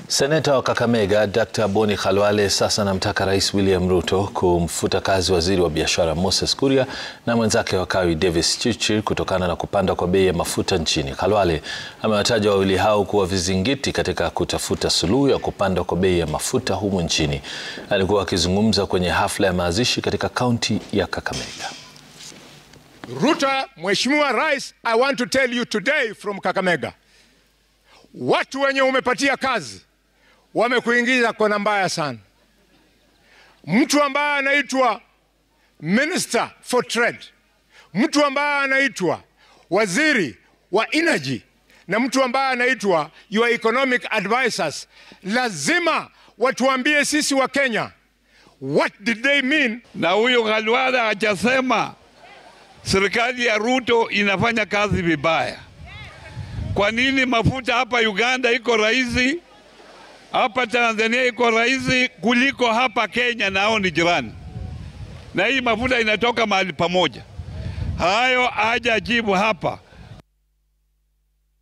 Seneta wa Kakamega Daktari Boni Khalwale sasa anamtaka Rais William Ruto kumfuta kazi Waziri wa Biashara Moses Kuria na mwenzake wa Kawi Davis Chirchir kutokana na kupanda kwa bei ya mafuta nchini. Khalwale amewataja wawili hao kuwa vizingiti katika kutafuta suluhu ya kupanda kwa bei ya mafuta humu nchini. Alikuwa akizungumza kwenye hafla ya mazishi katika kaunti ya Kakamega. Ruto, Mheshimiwa Rais, I want to tell you today from Kakamega. Watu wenye umepatia kazi wamekuingiza kona mbaya sana. Mtu ambaye anaitwa Minister for Trade, mtu ambaye anaitwa Waziri wa Energy na mtu ambaye anaitwa your economic advisors, lazima watuambie sisi wa Kenya what did they mean. Na huyo Khalwale hajasema serikali ya Ruto inafanya kazi vibaya. Kwa nini mafuta hapa Uganda iko rahisi, hapa Tanzania iko rahisi kuliko hapa Kenya, nao ni jirani? Na hii mafuta inatoka mahali pamoja. Hayo hajajibu hapa.